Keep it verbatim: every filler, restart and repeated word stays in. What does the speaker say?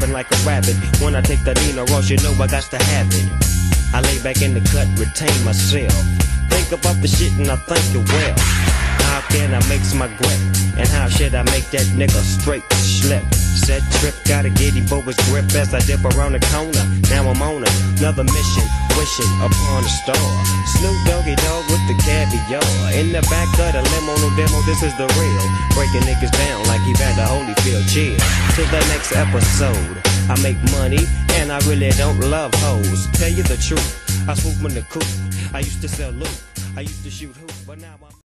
hopping like a rabbit. When I take the Nina Ross, you know I got to have it. I lay back in the cut, retain myself. Think about the shit and I think it well. How can I mix my grip? And how should I make that nigga straight slip? Set trip, gotta get him for his grip as I dip around the corner. Now I'm on another mission, wishing upon a star. Snoop Doggy Dogg with the caviar. In the back of the limo, no demo, this is the real. Breaking niggas down like he had the Holyfield. Cheers to the next episode. I make money and I really don't love hoes. Tell you the truth, I swoop in the coop. I used to sell loot, I used to shoot hoop, but now I'm